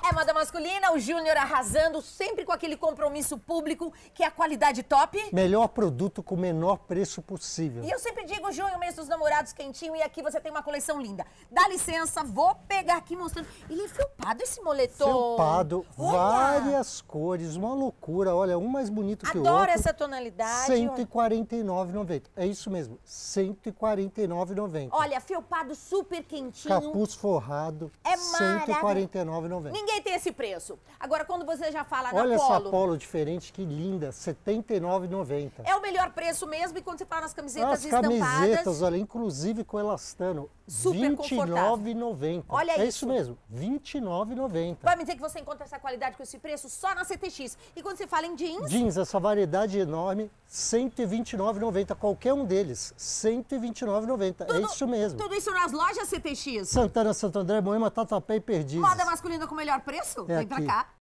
É moda masculina, o Júnior arrasando, sempre com aquele compromisso público, que é a qualidade top. Melhor produto com o menor preço possível. E eu sempre digo, junho, mês dos namorados quentinho, e aqui você tem uma coleção linda. Dá licença, vou pegar aqui mostrando. Ele é felpado esse moletom. Felpado, Olha. várias cores, uma loucura. Olha, um mais bonito que o outro. Adoro essa tonalidade. R$ 149,90. É isso mesmo, R$ 149,90. Olha, felpado super quentinho. Capuz forrado, É R$ 149,90. Ninguém tem esse preço. Agora, quando você já fala Olha na essa Polo, polo diferente, que linda, R$ 79,90. é o melhor preço mesmo. E quando você fala nas camisetas As estampadas... camisetas, olha, inclusive com elastano, Super R$ 29,90. Olha é isso. isso mesmo, R$ 29,90. Vai me dizer que você encontra essa qualidade com esse preço só na CTX. E quando você fala em jeans... Jeans, essa variedade enorme, R$ 129,90. Qualquer um deles, R$ 129,90. É isso mesmo. Tudo isso nas lojas CTX. Santana, Santo André, Moema, Tatuapé e Perdizes. Moda masculina com o melhor preço? É Vem pra aqui. cá.